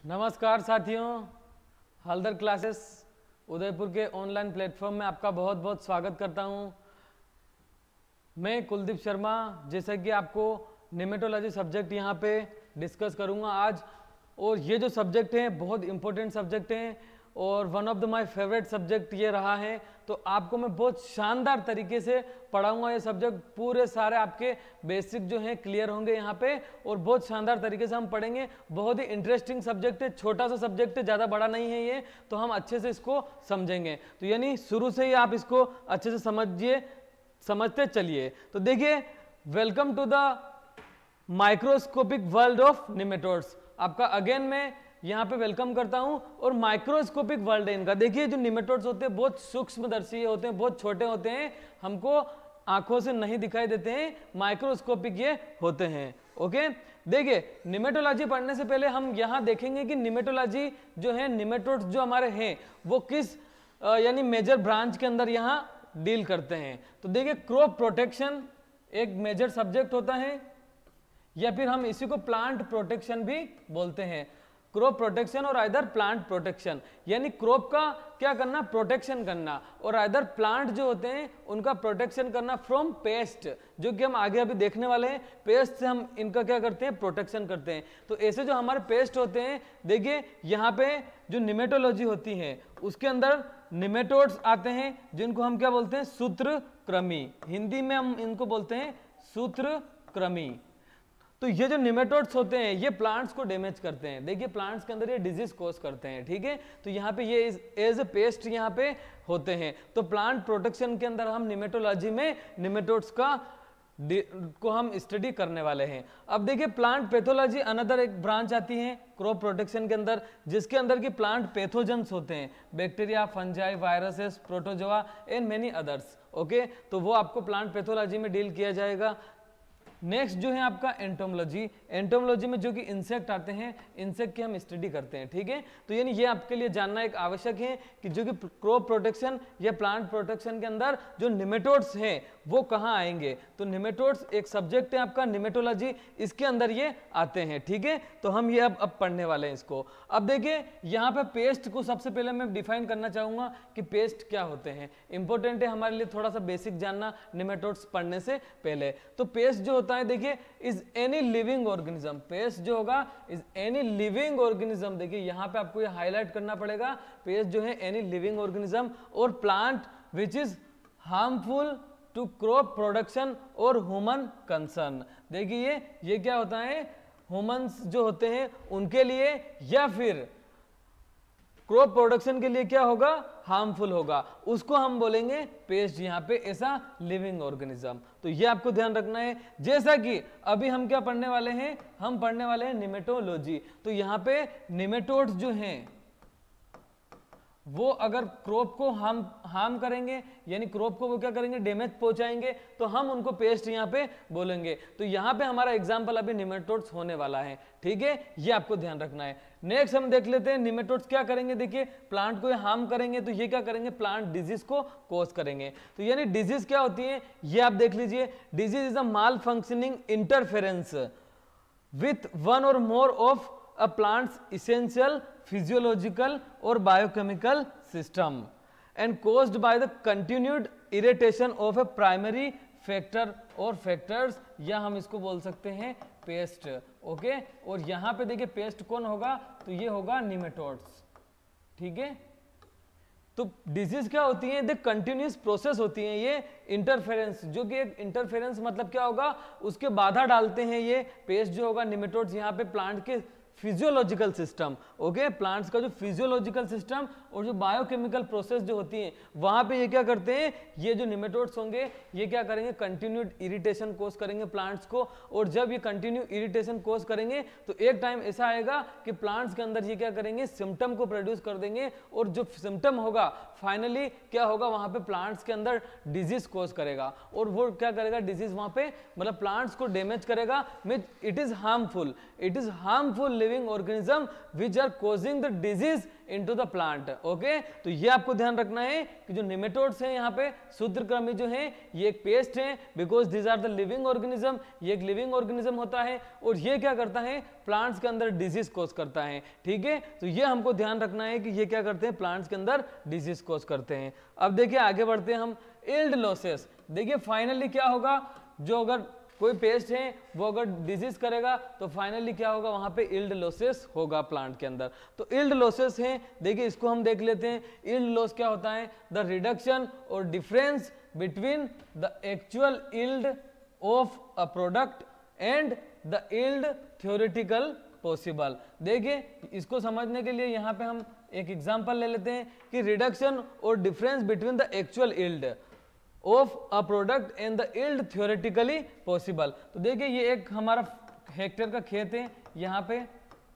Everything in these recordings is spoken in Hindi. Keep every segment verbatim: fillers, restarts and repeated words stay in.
नमस्कार साथियों, हल्दर क्लासेस उदयपुर के ऑनलाइन प्लेटफॉर्म में आपका बहुत बहुत स्वागत करता हूं। मैं कुलदीप शर्मा, जैसा कि आपको निमेटोलॉजी सब्जेक्ट यहां पे डिस्कस करूंगा आज। और ये जो सब्जेक्ट हैं बहुत इंपॉर्टेंट सब्जेक्ट हैं और one of the my favourite subject ये रहा है। तो आपको मैं बहुत शानदार तरीके से पढ़ाऊंगा ये सब्जेक्ट। पूरे सारे आपके बेसिक जो हैं क्लियर होंगे यहाँ पे और बहुत शानदार तरीके से हम पढ़ेंगे। बहुत ही इंटरेस्टिंग सब्जेक्ट है, छोटा सा सब्जेक्ट है, ज़्यादा बड़ा नहीं है ये, तो हम अच्छे से इसको समझेंगे। तो यानी शुरू से ही आप इसको अच्छे से समझिए, समझते चलिए। तो देखिए, welcome to the microscopic world of nematodes. आपका अगेन मैं यहाँ पे वेलकम करता हूँ। और माइक्रोस्कोपिक वर्ल्ड है इनका। देखिए, जो निमेटोड्स होते हैं बहुत सूक्ष्मदर्शी होते हैं, बहुत छोटे होते हैं, हमको आंखों से नहीं दिखाई देते हैं, माइक्रोस्कोपिक ये होते हैं। ओके, देखिए निमेटोलॉजी पढ़ने से पहले हम यहाँ देखेंगे कि निमेटोलॉजी जो है, निमेटोड्स जो हमारे हैं वो किस यानी मेजर ब्रांच के अंदर यहाँ डील करते हैं। तो देखिए, क्रॉप प्रोटेक्शन एक मेजर सब्जेक्ट होता है, या फिर हम इसी को प्लांट प्रोटेक्शन भी बोलते हैं। क्रॉप प्रोटेक्शन और आइदर प्लांट प्रोटेक्शन, यानी क्रॉप का क्या करना, प्रोटेक्शन करना, और आइदर प्लांट जो होते हैं उनका प्रोटेक्शन करना फ्रॉम पेस्ट, जो कि हम आगे अभी देखने वाले हैं। पेस्ट से हम इनका क्या करते हैं, प्रोटेक्शन करते हैं। तो ऐसे जो हमारे पेस्ट होते हैं, देखिए यहाँ पे जो निमेटोलॉजी होती है उसके अंदर निमेटोड्स आते हैं, जिनको हम क्या बोलते हैं, सूत्रकृमि। हिंदी में हम इनको बोलते हैं सूत्रकृमि। तो ये जो निमेटोड्स होते हैं ये प्लांट्स को डैमेज करते हैं। देखिए, प्लांट्स के अंदर ये डिजीज कॉज करते हैं, ठीक है। तो यहाँ पे ये एज ए पेस्ट यहाँ पे होते हैं। तो प्लांट प्रोटेक्शन के अंदर हम निमेटोलॉजी में निमेटोड्स का को हम स्टडी करने वाले हैं। अब देखिए, प्लांट पैथोलॉजी अनदर एक ब्रांच आती है क्रॉप प्रोटेक्शन के अंदर, जिसके अंदर की प्लांट पैथोजेंस होते हैं, bacteria, fungi, viruses, protozoa and many others. Okay, तो वो आपको प्लांट पैथोलॉजी में डील किया जाएगा। नेक्स्ट जो है आपका एंटोमोलॉजी। एंटोमोलॉजी में जो कि इंसेक्ट आते हैं, इंसेक्ट की हम स्टडी करते हैं, ठीक है। तो यानी ये आपके लिए जानना एक आवश्यक है कि जो कि क्रॉप प्रोटेक्शन या प्लांट प्रोटेक्शन के अंदर जो निमेटोड्स हैं वो कहाँ आएंगे। तो निमेटोड्स एक सब्जेक्ट है आपका निमेटोलॉजी, इसके अंदर ये आते हैं, ठीक है। तो हम ये अब अब पढ़ने वाले हैं इसको। अब देखिए, यहाँ पे पेस्ट को सबसे पहले मैं डिफाइन करना चाहूंगा कि पेस्ट क्या होते हैं। इंपॉर्टेंट है हमारे लिए थोड़ा सा बेसिक जानना निमेटोड्स पढ़ने से पहले। तो पेस्ट जो होता है, देखिए, is any living organism. Pest जो होगा इज एनी लिविंग ऑर्गेनिज्म। देखिए यहाँ पे आपको ये हाईलाइट करना पड़ेगा, पेस्ट जो है any living organism or plant which is harmful to crop production or human concern. देखिए ये क्या होता है, ह्यूमंस जो होते हैं उनके लिए या फिर क्रॉप प्रोडक्शन के लिए क्या होगा, हार्मफुल होगा, उसको हम बोलेंगे पेस्ट। यहाँ पे ऐसा लिविंग ऑर्गेनिज्म। तो ये आपको ध्यान रखना है। जैसा कि अभी हम क्या पढ़ने वाले हैं, हम पढ़ने वाले हैं निमेटोलॉजी। तो यहाँ पे निमेटोड्स जो हैं वो अगर क्रॉप को हार्म हार्म करेंगे, यानी क्रॉप को वो क्या करेंगे, डैमेज पहुंचाएंगे, तो हम उनको पेस्ट यहाँ पे बोलेंगे। तो यहाँ पे हमारा एग्जांपल अभी निमेटोड्स होने वाला है, ठीक है। ये आपको ध्यान रखना है। नेक्स्ट हम देख लेते हैं निमेटोड्स क्या करेंगे। देखिए, प्लांट को हार्म करेंगे तो ये क्या करेंगे, प्लांट डिजीज को कॉज करेंगे। तो यानी डिजीज क्या होती है ये आप देख लीजिए। Disease is a malfunctioning interference with one or more of a plant's essential physiological or biochemical system and caused by the continued irritation of a primary factor or factors, या हम इसको बोल सकते हैं पेस्ट। ओके, और यहाँ पे देखिए पेस्ट कौन होगा, तो ये होगा निमेटोड्स, ठीक है। तो डिजीज क्या होती है, देख कंटिन्यूस प्रोसेस होती है ये इंटरफेरेंस, जो कि एक इंटरफेरेंस मतलब क्या होगा, उसके बाधा डालते हैं ये पेस्ट जो होगा निमेटोड्स यहाँ पे प्लांट के फिजियोलॉजिकल सिस्टम। ओके, प्लांट्स का जो फिजियोलॉजिकल सिस्टम और जो बायोकेमिकल प्रोसेस जो होती है वहां पे ये क्या करते हैं, ये जो निमेटोड्स होंगे ये क्या करेंगे, कंटिन्यूड इरिटेशन कोज करेंगे प्लांट्स को। और जब ये कंटिन्यू इरिटेशन कोज करेंगे तो एक टाइम ऐसा आएगा कि प्लांट्स के अंदर ये क्या करेंगे, सिम्टम को प्रोड्यूस कर देंगे। और जो सिम्टम होगा फाइनली क्या होगा, वहां पे प्लांट्स के अंदर डिजीज कोज करेगा। और वो क्या करेगा, डिजीज वहां पे मतलब प्लांट्स को डैमेज करेगा। Means it is harmful, it is harmful living organism which are causing the disease into the plant. Okay, तो ये आपको ध्यान रखना है कि जो निमेटोड्स हैं यहाँ पे सूत्रकृमि जो हैं ये एक पेस्ट है, because these are the living organism, ये एक लिविंग ऑर्गेनिज्म होता है और ये क्या करता है, प्लांट्स के अंदर डिजीज कॉज करता है। ठीक है, तो ये हमको ध्यान रखना है कि ये क्या करते हैं, प्लांट्स के अंदर डिजीज कॉज करते हैं। अब देखिए आगे बढ़ते हैं हम, यील्ड लॉसेस। देखिए फाइनली क्या होगा, जो अगर कोई पेस्ट है वो अगर डिजीज करेगा तो फाइनली क्या होगा, वहां पे यील्ड लॉसेस होगा प्लांट के अंदर। तो यील्ड लॉसेस हैं, देखिए इसको हम देख लेते हैं। यील्ड लॉस क्या होता है, the reduction or difference between the actual yield of a product and the yield theoretical possible. देखिए इसको समझने के लिए यहाँ पे हम एक एग्जांपल ले लेते हैं कि reduction or difference between the actual yield of a product and the yield theoretically possible. तो देखिए ये एक हमारा हेक्टेयर का खेत है यहाँ पे,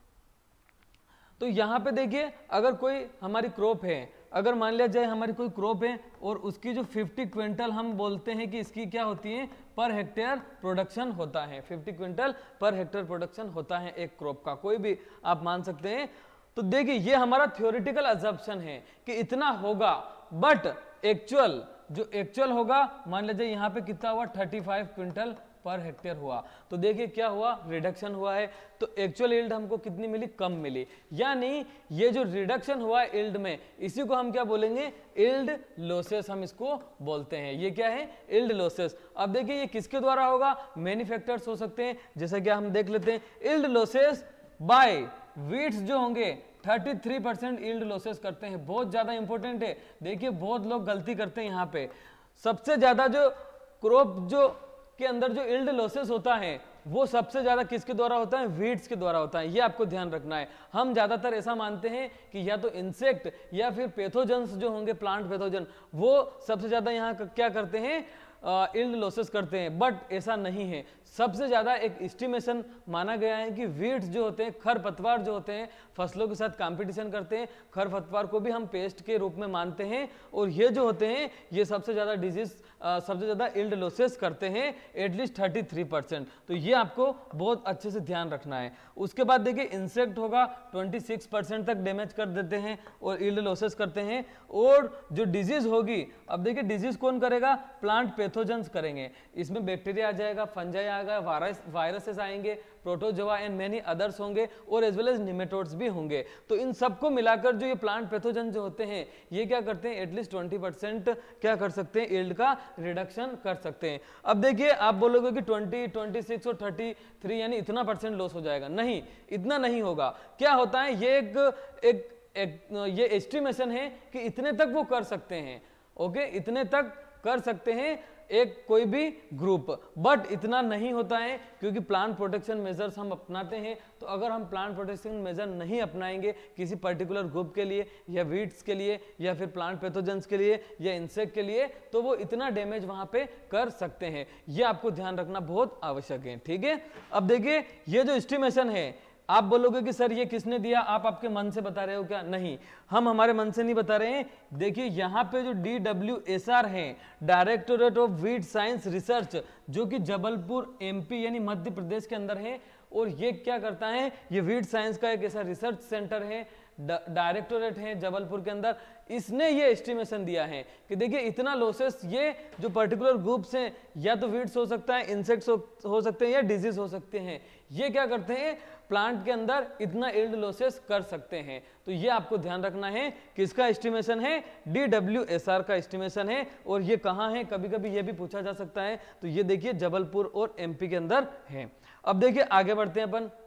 तो यहाँ पे देखिए अगर कोई हमारी क्रॉप है, अगर मान लिया जाए हमारी कोई क्रॉप है और उसकी जो पचास क्विंटल हम बोलते हैं कि इसकी क्या होती है, पर हेक्टेयर प्रोडक्शन होता है, पचास क्विंटल पर हेक्टेयर प्रोडक्शन होता है एक क्रॉप का, कोई भी आप मान सकते हैं। तो देखिए ये हमारा थ्योरेटिकल अजम्पशन है कि इतना होगा, बट एक्चुअल जो एक्चुअल होगा, मान लीजिए यहाँ पे कितना हुआ, पैंतीस क्विंटल पर हेक्टेयर हुआ। तो देखिए क्या हुआ, रिडक्शन हुआ है, तो एक्चुअल यील्ड हमको कितनी मिली, कम मिली। यानी ये जो रिडक्शन हुआ है यील्ड में, इसी को हम क्या बोलेंगे, यील्ड लॉसेस हम इसको बोलते हैं। ये क्या है, यील्ड लॉसेस। अब देखिए ये किसके द्वारा होगा, मैनी फैक्टर्स हो सकते हैं, जैसा कि हम देख लेते हैं। यील्ड लॉसेस बाय वीट्स जो होंगे तैंतीस परसेंट यील्ड लॉसेस करते हैं, बहुत ज्यादा इंपॉर्टेंट है। देखिए बहुत लोग गलती करते हैं यहाँ पे, सबसे ज्यादा जो क्रॉप जो के अंदर जो यील्ड लॉसेस होता है वो सबसे ज्यादा किसके द्वारा होता है, वीट्स के द्वारा होता है। ये आपको ध्यान रखना है। हम ज्यादातर ऐसा मानते हैं कि या तो इंसेक्ट या फिर पैथोजेंस जो होंगे, प्लांट पैथोजन, वो सबसे ज्यादा यहाँ क्या करते हैं, यील्ड लॉसेस करते हैं, बट ऐसा नहीं है। सबसे ज्यादा एक एस्टिमेशन माना गया है कि वीड्स जो होते हैं, खरपतवार जो होते हैं, फसलों के साथ कंपटीशन करते हैं, खरपतवार को भी हम पेस्ट के रूप में मानते हैं, और ये जो होते हैं ये सबसे ज्यादा डिजीज सबसे ज्यादा यील्ड लॉसेस करते हैं, एटलीस्ट तैंतीस परसेंट। तो ये आपको बहुत अच्छे से ध्यान रखना है। उसके बाद देखिए इंसेक्ट होगा, छब्बीस परसेंट तक डैमेज कर देते हैं और यील्ड लॉसेस करते हैं। और जो डिजीज होगी, अब देखिए डिजीज कौन करेगा, प्लांट पैथोजेंस करेंगे। इसमें बैक्टीरिया आ जाएगा, फंजाई आएगा, वायरस वायरसेस आएंगे, प्रोटोजोआ एंड मेनी अदर्स होंगे, और एज वेल एज निमेटोड्स भी होंगे। तो इन सबको मिलाकर जो ये प्लांट पैथोजन जो होते हैं ये क्या करते हैं, एटलीस्ट बीस परसेंट क्या कर सकते हैं, यील्ड का रिडक्शन कर सकते हैं। अब देखिए आप बोलोगे कि बीस, छब्बीस और तैंतीस यानी इतना परसेंट लॉस हो जाएगा, नहीं, इतना नहीं होगा। क्या होता है, ये एक, एक, एक ये एस्टिमेशन है कि इतने तक वो कर सकते हैं। ओके, इतने तक कर सकते हैं एक कोई भी ग्रुप, बट इतना नहीं होता है, क्योंकि प्लांट प्रोटेक्शन मेजर्स हम अपनाते हैं। तो अगर हम प्लांट प्रोटेक्शन मेजर नहीं अपनाएंगे किसी पर्टिकुलर ग्रुप के लिए, या वीड्स के लिए, या फिर प्लांट पैथोजेंस के लिए, या इंसेक्ट के लिए, तो वो इतना डैमेज वहां पे कर सकते हैं। ये आपको ध्यान रखना बहुत आवश्यक है। ठीक है, अब देखिए ये जो एस्टिमेशन है, आप बोलोगे कि सर ये किसने दिया, आप आपके मन से बता रहे हो क्या, नहीं, हम हमारे मन से नहीं बता रहे हैं। देखिए यहाँ पे जो डी डब्ल्यू एस आर है, directorate of weed science research, जो कि जबलपुर एमपी यानी मध्य प्रदेश के अंदर है, और ये क्या करता है, ये वीड साइंस का एक ऐसा रिसर्च सेंटर है, डायरेक्टोरेट है जबलपुर के अंदर। इसने ये एस्टिमेशन दिया है कि देखिए इतना लॉसेस ये जो पर्टिकुलर ग्रुप्स हैं, या तो वीड्स हो सकता है, इंसेक्ट्स हो, हो सकते हैं, या डिजीज हो सकते हैं, ये क्या करते हैं, प्लांट के अंदर इतना यील्ड लॉसेस कर सकते हैं। तो ये आपको ध्यान रखना है, किसका एस्टिमेशन है, डी डब्ल्यू एस आर का एस्टिमेशन है। और ये कहाँ है, कभी कभी ये भी पूछा जा सकता है। तो ये देखिए जबलपुर और एमपी के अंदर है। अब देखिए आगे बढ़ते हैं अपन,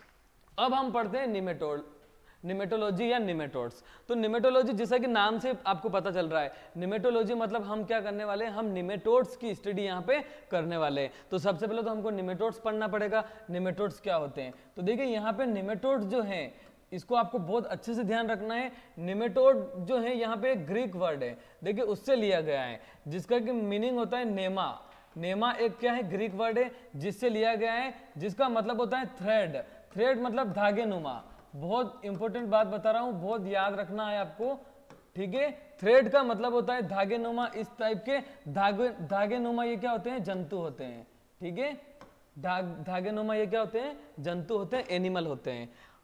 अब हम पढ़ते हैं निमेटोड निमेटोलॉजी या निमेटोड्स। तो निमेटोलॉजी जैसा कि नाम से आपको पता चल रहा है, निमेटोलॉजी मतलब हम क्या करने वाले हैं, हम निमेटोड्स की स्टडी यहाँ पे करने वाले हैं। तो सबसे पहले तो हमको निमेटोड्स पढ़ना पड़ेगा, निमेटोड्स क्या होते हैं। तो देखिए यहाँ पे निमेटोड्स जो हैं, इसको आपको बहुत अच्छे से ध्यान रखना है। निमेटोड जो है यहाँ पे एक ग्रीक वर्ड है, देखिए उससे लिया गया है, जिसका कि मीनिंग होता है नेमा। नेमा एक क्या है, ग्रीक वर्ड है, जिससे लिया गया है, जिसका मतलब होता है थ्रेड। थ्रेड मतलब धागे नुमा। बहुत इंपॉर्टेंट बात बता रहा हूं, बहुत याद रखना है आपको। ठीक है, थ्रेड का मतलब होता है धागे नुमा। इस टाइप के धागे धागे नुमा ये क्या होते हैं, जंतु होते हैं। ठीक है, धागे नुमा ये क्या होते हैं, जंतु होते हैं, एनिमल होते हैं।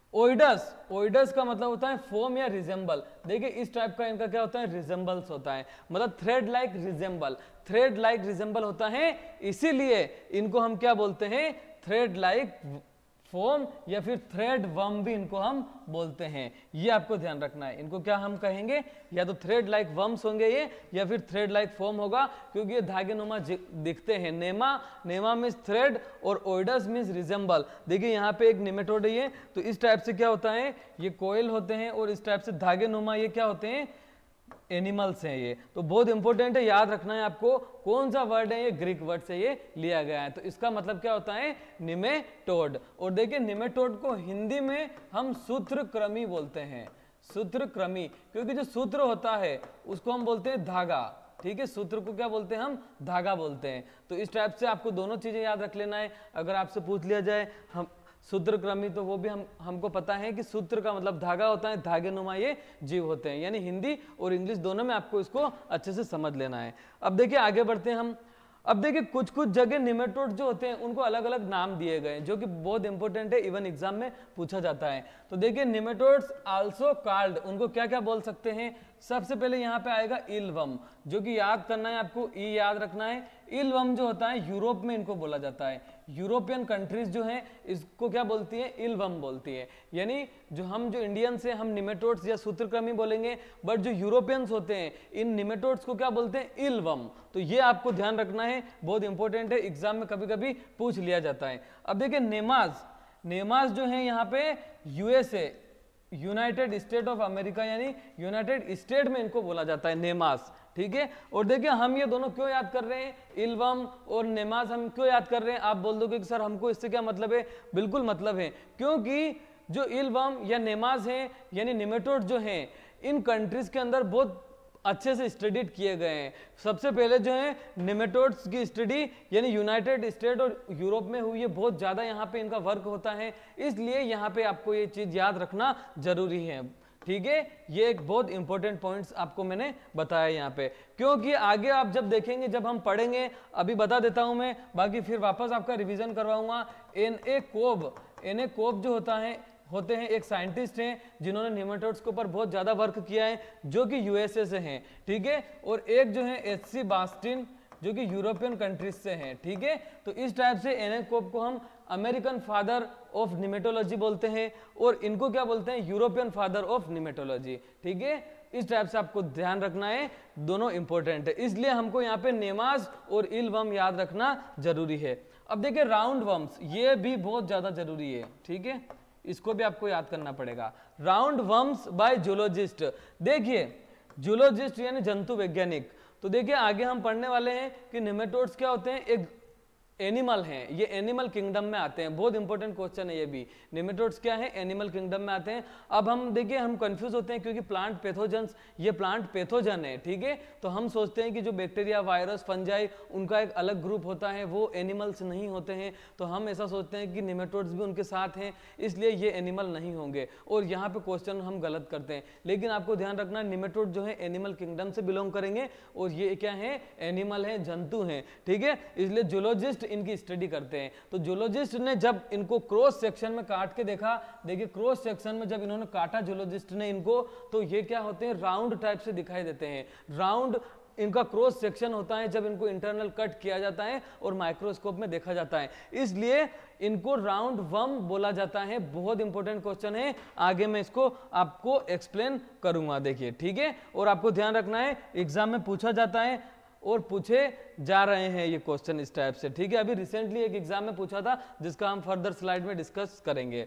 ओइडस, ओइडस का मतलब होता है फोम या रिजेंबल। देखिए इस टाइप का इनका क्या होता है, रिजेंबल्स होता है, मतलब thread like resemble, thread like resemble होता है, इसीलिए इनको हम क्या बोलते हैं, थ्रेड लाइक फोम या फिर थ्रेड वर्म भी इनको हम बोलते हैं। ये आपको ध्यान रखना है, इनको क्या हम कहेंगे, या तो थ्रेड लाइक वर्म्स होंगे ये, या फिर थ्रेड लाइक फोम होगा, क्योंकि ये धागेनुमा दिखते हैं। नेमा, नेमा मीन्स थ्रेड और ओइडस मीन्स रिजेंबल। देखिए यहाँ पे एक निमेटोड है ये, तो इस टाइप से क्या होता है, ये कोयल होते हैं, और इस टाइप से धागेनुमा ये क्या होते हैं, एनिमल्स हैं ये। तो बहुत इंपॉर्टेंट है, याद रखना है आपको, कौन सा वर्ड है ये, ग्रीक वर्ड से ये लिया गया है। तो इसका मतलब क्या होता है, निमेटोड। और देखिए निमेटोड को हिंदी में हम सूत्रक्रमी बोलते हैं, सूत्रक्रमी, क्योंकि जो सूत्र होता है उसको हम बोलते हैं धागा, ठीक है, सूत्र को क्या बोलते हैं हम, धागा बोलते हैं। तो इस टाइप से आपको दोनों चीजें याद रख लेना है। अगर आपसे पूछ लिया जाए हम सूत्रक्रमी, तो वो भी हम हमको पता है कि सूत्र का मतलब धागा होता है, धागेनुमा ये जीव होते हैं। यानी हिंदी और इंग्लिश दोनों में आपको इसको अच्छे से समझ लेना है। अब देखिए आगे बढ़ते हैं हम। अब देखिए कुछ कुछ जगह निमेटोड जो होते हैं उनको अलग अलग नाम दिए गए हैं, जो कि बहुत इंपॉर्टेंट है, इवन एग्जाम में पूछा जाता है। तो देखिए निमेटोड्स आल्सो कॉल्ड, उनको क्या क्या बोल सकते हैं। सबसे पहले यहाँ पे आएगा इलवम, जो कि याद करना है आपको, ई याद रखना है। इलवम जो होता है यूरोप में इनको बोला जाता है, यूरोपियन कंट्रीज जो हैं इसको क्या बोलती है, इलवम बोलती है। यानी जो हम जो इंडियंस हैं हम निमेटोड्स या सूत्रक्रमी बोलेंगे, बट जो यूरोपियंस होते हैं इन निमेटोड्स को क्या बोलते हैं, इलवम। तो ये आपको ध्यान रखना है, बहुत इंपॉर्टेंट है, एग्जाम में कभी कभी पूछ लिया जाता है। अब देखिए नेमाज, नेमाज जो है यहाँ पे USA, United State of America, यानी यूनाइटेड स्टेट में इनको बोला जाता है नेमास, ठीक है। और देखिए हम ये दोनों क्यों याद कर रहे हैं, इलवम और नेमास हम क्यों याद कर रहे हैं। आप बोल दोगे कि सर हमको इससे क्या मतलब है, बिल्कुल मतलब है, क्योंकि जो इलवम या नेमास हैं यानी निमेटोड जो हैं, इन कंट्रीज के अंदर बहुत अच्छे से स्टडीड किए गए हैं। सबसे पहले जो है निमेटोड्स की स्टडी यानी यूनाइटेड स्टेट और यूरोप में हुई है, बहुत ज़्यादा यहाँ पे इनका वर्क होता है, इसलिए यहाँ पे आपको ये चीज़ याद रखना जरूरी है, ठीक है। ये एक बहुत इंपॉर्टेंट पॉइंट्स आपको मैंने बताया यहाँ पे, क्योंकि आगे आप जब देखेंगे, जब हम पढ़ेंगे, अभी बता देता हूँ मैं, बाकी फिर वापस आपका रिवीजन करवाऊंगा। एन ए कोब, एन ए कोब जो होता है होते हैं एक साइंटिस्ट हैं जिन्होंने निमेटोड्स के ऊपर बहुत ज़्यादा वर्क किया है, जो कि यूएसए से हैं, ठीक है। और एक जो है एच सी बास्टिन जो कि यूरोपियन कंट्रीज से हैं, ठीक है। तो इस टाइप से एन ए कोब को हम अमेरिकन फादर ऑफ निमेटोलॉजी बोलते हैं, और इनको क्या बोलते हैं, यूरोपियन फादर ऑफ निमेटोलॉजी, ठीक है। इस टाइप से आपको ध्यान रखना है, दोनों इंपॉर्टेंट है, इसलिए हमको यहाँ पे नेमाज और इलवम याद रखना जरूरी है। अब देखिए राउंड वर्म्स, ये भी बहुत ज़्यादा जरूरी है, ठीक है, इसको भी आपको याद करना पड़ेगा। राउंड वर्म्स बाय जूलॉजिस्ट, देखिए जूलॉजिस्ट यानी जंतु वैज्ञानिक। तो देखिए आगे हम पढ़ने वाले हैं कि निमेटोड्स क्या होते हैं, एक एनिमल हैं, ये एनिमल किंगडम में आते हैं, बहुत इंपॉर्टेंट क्वेश्चन है ये भी। निमेटोड्स क्या है, एनिमल किंगडम में आते हैं। अब हम देखिए हम कंफ्यूज होते हैं क्योंकि प्लांट पैथोजेंस, ये प्लांट पैथोजन है, ठीक है। तो हम सोचते हैं कि जो बैक्टीरिया, वायरस, फंजाई, उनका एक अलग ग्रुप होता है, वो एनिमल्स नहीं होते हैं। तो हम ऐसा सोचते हैं कि निमेटोड्स भी उनके साथ हैं, इसलिए ये एनिमल नहीं होंगे, और यहाँ पे क्वेश्चन हम गलत करते हैं। लेकिन आपको ध्यान रखना, निमेटोड जो है एनिमल किंगडम से बिलोंग करेंगे, और ये क्या है, एनिमल है, जंतु हैं, ठीक है। इसलिए जूलॉजिस्ट इनकी स्टडी करते हैं। तो जूलॉजिस्ट ने जब इनको क्रॉस सेक्शन में काट के देखा, देखिए क्रॉस सेक्शन में जब इन्होंने काटा जूलॉजिस्ट ने इनको, तो ये क्या होते हैं, राउंड टाइप से दिखाई देते हैं। राउंड इनका क्रॉस सेक्शन होता है जब इनको इंटरनल कट किया जाता है और माइक्रोस्कोप में देखा जाता है, इसलिए इनको राउंड वर्म बोला जाता है। बहुत इंपॉर्टेंट क्वेश्चन है, आगे मैं इसको आपको एक्सप्लेन करूंगा, देखिए, ठीक है। और आपको ध्यान रखना है, एग्जाम में पूछा जाता है और पूछे जा रहे हैं ये क्वेश्चन इस टाइप से, ठीक है। अभी रिसेंटली एक एग्जाम में पूछा था, जिसका हम फर्दर स्लाइड में डिस्कस करेंगे।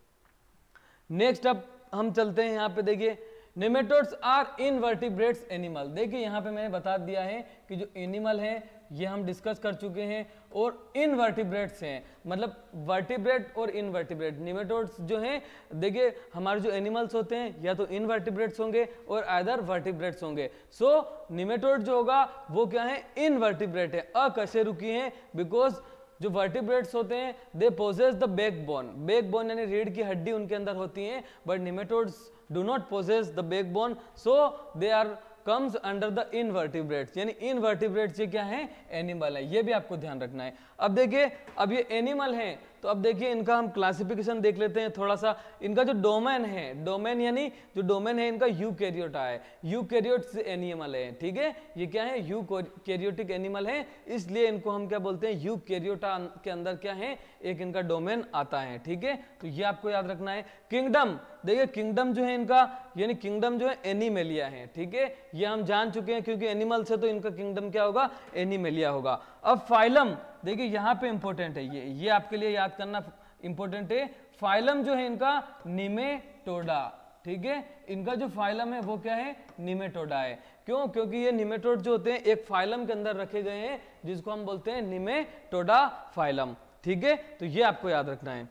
नेक्स्ट अब हम चलते हैं यहाँ पे, देखिए निमेटोड्स आर इनवर्टिब्रेट्स एनिमल। देखिए यहाँ पे मैंने बता दिया है कि जो एनिमल है ये हम डिस्कस कर चुके हैं, और इनवर्टिब्रेट्स हैं, मतलब वर्टिब्रेट और इनवर्टिब्रेट। निमेटोड्स जो हैं, देखिए हमारे जो एनिमल्स होते हैं या तो इनवर्टिब्रेट्स होंगे और आइदर वर्टिब्रेट्स होंगे। सो निमेटोड जो होगा वो क्या है, इनवर्टिब्रेट है, अकशेरुकी हैं, बिकॉज जो वर्टिब्रेट्स होते हैं they possess the backbone, backbone यानी रीढ़ की हड्डी उनके अंदर होती है, but nematodes do not possess the backbone, so they are comes under the invertebrates, यानी इनवर्टिब्रेट्स ये क्या है, एनिमल है, ये भी आपको ध्यान रखना है। अब देखिए अब ये एनिमल है, तो अब देखिए इनका हम क्लासिफिकेशन देख लेते हैं थोड़ा सा। इनका जो डोमेन है, डोमेन यानी जो डोमेन है इनका यूकैरियोटा है, यूकैरियोट्स एनिमल है, ठीक है। ये क्या है, यूकैरियोटिक एनिमल है, इसलिए इनको हम क्या बोलते हैं, यूकैरियोटा के अंदर क्या है, एक इनका डोमेन आता है, ठीक है। तो ये आपको याद रखना है। किंगडम, देखिए किंगडम जो है इनका, यानी किंगडम जो है एनिमेलिया है, ठीक है। ये हम जान चुके हैं क्योंकि एनिमल से तो इनका किंगडम क्या होगा, एनिमेलिया होगा। अब फाइलम, देखिए यहाँ पे इंपॉर्टेंट है ये ये आपके लिए याद करना इंपॉर्टेंट है। फाइलम जो है इनका निमेटोडा, ठीक है। इनका जो फाइलम है वो क्या है, निमेटोडा है। क्यों, क्योंकि ये निमेटोड जो होते हैं एक फाइलम के अंदर रखे गए हैं जिसको हम बोलते हैं निमेटोडा फाइलम, ठीक है। तो ये आपको याद रखना है।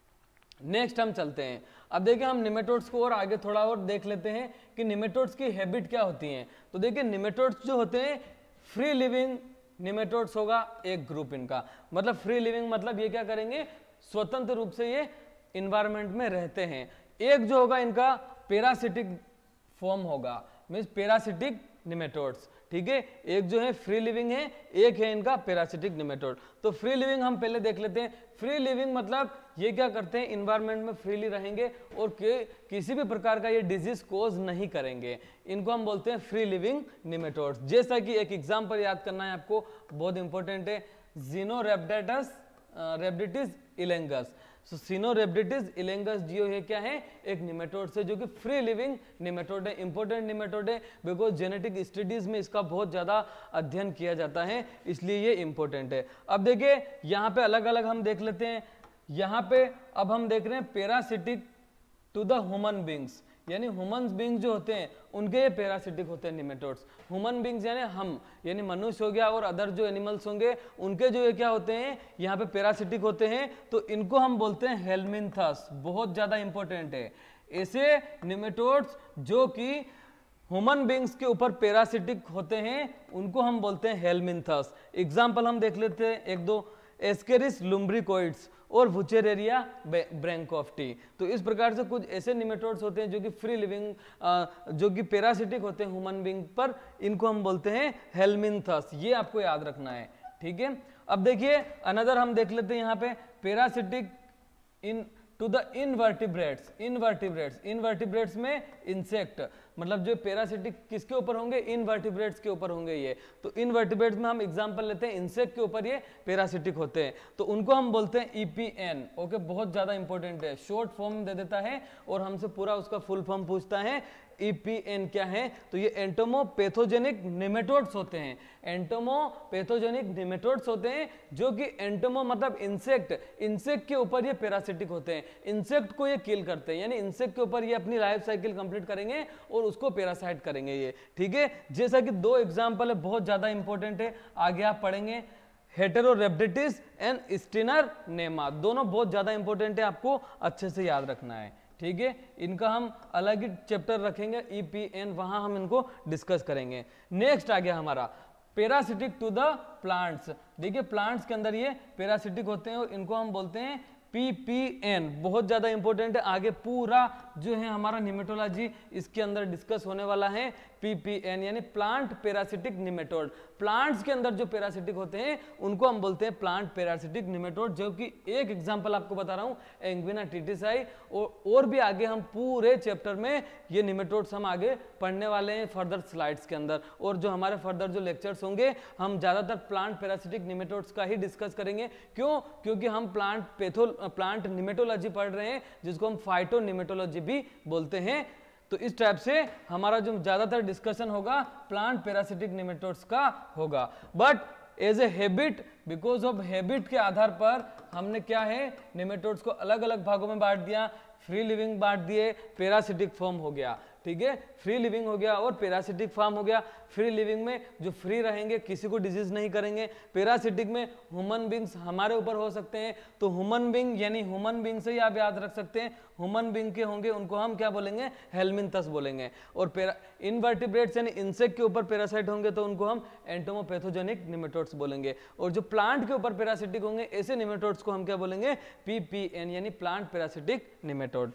नेक्स्ट हम चलते हैं। अब देखिए हम निमेटोड्स को और आगे थोड़ा और देख लेते हैं कि निमेटोड्स की हैबिट क्या होती हैं। तो देखिए निमेटोड्स जो होते हैं फ्री लिविंग निमेटोड्स होगा एक ग्रुप इनका, मतलब फ्री लिविंग मतलब ये क्या करेंगे, स्वतंत्र रूप से ये इन्वायरमेंट में रहते हैं। एक जो होगा इनका पैरासिटिक फॉर्म होगा, मीन्स पैरासिटिक निमेटोड्स, ठीक है। एक जो है फ्री लिविंग है, एक है इनका पैरासिटिक निमेटोड। तो फ्री लिविंग हम पहले देख लेते हैं। फ्री लिविंग मतलब ये क्या करते हैं, इन्वायरमेंट में फ्रीली रहेंगे और कि, किसी भी प्रकार का ये डिजीज कोज नहीं करेंगे, इनको हम बोलते हैं फ्री लिविंग निमेटोड्स। जैसा कि एक एग्जांपल याद करना है आपको, बहुत इंपॉर्टेंट है, ज़िनोरैप्टिस रैप्टिस इलेंगस। सो सिनोरैप्टिस इलेंगस जियो ये क्या है, एक निमेटोड से जो कि फ्री लिविंग निमेटोड है। इंपॉर्टेंट निमेटोड है बिकॉज जेनेटिक स्टडीज में इसका बहुत ज़्यादा अध्ययन किया जाता है, इसलिए ये इंपॉर्टेंट है। अब देखिए यहाँ पे अलग अलग हम देख लेते हैं। यहाँ पे अब हम देख रहे हैं parasitic to the human beings, यानी ह्यूमन बींग्स जो होते हैं उनके ये पैरासिटिक होते हैं निमेटोड्स। ह्यूमन बींग्स यानी हम, यानी मनुष्य हो गया और अदर जो एनिमल्स होंगे उनके जो ये क्या होते हैं, यहाँ पे पैरासिटिक होते हैं, तो इनको हम बोलते हैं हेलमिन्थस। बहुत ज़्यादा इंपॉर्टेंट है। ऐसे निमेटोड्स जो कि ह्यूमन बींग्स के ऊपर पैरासिटिक होते हैं उनको हम बोलते हैं हेलमिन्थस। एग्जाम्पल हम देख लेते हैं एक दो, एस्केरिस लुम्ब्रिकोइड्स और वुचेरेरिया ब्रैंकोफ्टी। तो इस प्रकार से कुछ ऐसे निमेटोड्स होते हैं जो कि फ्री लिविंग, जो कि पैरासिटिक होते हैं ह्यूमन बींग पर, इनको हम बोलते हैं हेलमिन्थस। ये आपको याद रखना है, ठीक है। अब देखिए अनदर हम देख लेते हैं यहाँ पे parasitic into the invertebrates. Invertebrates invertebrates में इंसेक्ट, मतलब जो पैरासिटिक किसके ऊपर होंगे, इनवर्टिब्रेट्स के ऊपर होंगे ये। तो इनवर्टिब्रेट्स में हम एग्जांपल लेते हैं, इंसेक्ट के ऊपर ये पैरासिटिक होते हैं, तो उनको हम बोलते हैं ईपीएन। ओके, बहुत ज्यादा इंपॉर्टेंट है, शॉर्ट फॉर्म दे देता है और हमसे पूरा उसका फुल फॉर्म पूछता है। ईपीएन क्या है, तो ये एंटोमोपैथोजेनिक निमेटोड्स होते हैं। एंटोमोपैथोजेनिक निमेटोड्स होते हैं जो कि एंटोमो मतलब इंसेक्ट, इंसेक्ट के ऊपर ये पैरासिटिक होते हैं, इंसेक्ट को ये किल करते हैं, यानी इंसेक्ट के ऊपर ये अपनी लाइफ साइकिल कंप्लीट करेंगे और उसको पैरासाइट करेंगे ये, ठीक है। जैसा कि दो एग्जांपल है, बहुत ज्यादा इंपॉर्टेंट है, आगे आप पढ़ेंगे। हेटेरोरेप्टिस एंड स्टिनर नेमा, दोनों बहुत ज्यादा इंपॉर्टेंट है, आपको अच्छे से याद रखना है, ठीक है। इनका हम अलग ही चैप्टर रखेंगे, ईपीएन, वहां हम इनको डिस्कस करेंगे। नेक्स्ट आ गया हमारा पैरासिटिक टू द प्लांट्स। देखिए प्लांट्स के अंदर ये पैरासिटिक होते हैं और इनको हम बोलते हैं पीपीएन। बहुत ज्यादा इंपॉर्टेंट है, आगे पूरा जो है हमारा निमेटोलॉजी इसके अंदर डिस्कस होने वाला है। पीपीएन यानी प्लांट पैरासिटिक निमेटोड। प्लांट्स के अंदर जो पैरासिटिक होते हैं उनको हम बोलते हैं प्लांट पैरासिटिक निमेटोड, जो कि एक एग्जांपल आपको बता रहा हूं, एंग्विना टिटिसाई। और, और भी आगे हम पूरे चैप्टर में ये निमेटोड्स हम आगे पढ़ने वाले हैं फर्दर स्लाइड्स के अंदर। और जो हमारे फर्दर जो लेक्चर्स होंगे हम ज्यादातर प्लांट पैरासिटिक निमेटोड्स का ही डिस्कस करेंगे। क्यों? क्योंकि हम प्लांट पैथो प्लांट निमेटोलॉजी पढ़ रहे हैं, जिसको हम फाइटो निमेटोलॉजी भी बोलते हैं। तो इस टाइप से हमारा जो ज्यादातर डिस्कशन होगा प्लांट पैरासिटिक निमेटोड्स का होगा। But as a habit, because of habit के आधार पर हमने क्या है, निमेटोड्स को अलग अलग भागों में बांट दिया। फ्री लिविंग बांट दिए, पैरासिटिक फॉर्म हो गया, ठीक है। फ्री लिविंग हो गया और पैरासिटिक फॉर्म हो गया। फ्री लिविंग में जो फ्री रहेंगे, किसी को डिजीज नहीं करेंगे। पैरासिटिक में ह्यूमन बींग्स हमारे ऊपर हो सकते हैं, तो ह्यूमन बींग यानी ह्यूमन बींग से ही आप याद रख सकते हैं, ह्यूमन बींग के होंगे उनको हम क्या बोलेंगे, हेलमिन्थस बोलेंगे। और पैरा इनवर्टिब्रेट्स यानी इंसेक्ट के ऊपर पैरासाइट होंगे तो उनको हम एंटोमोपैथोजेनिक निमेटोड्स बोलेंगे। और जो प्लांट के ऊपर पैरासिटिक होंगे ऐसे निमेटोड्स को हम क्या बोलेंगे, पीपीएन यानी प्लांट पैरासिटिक निमेटोड।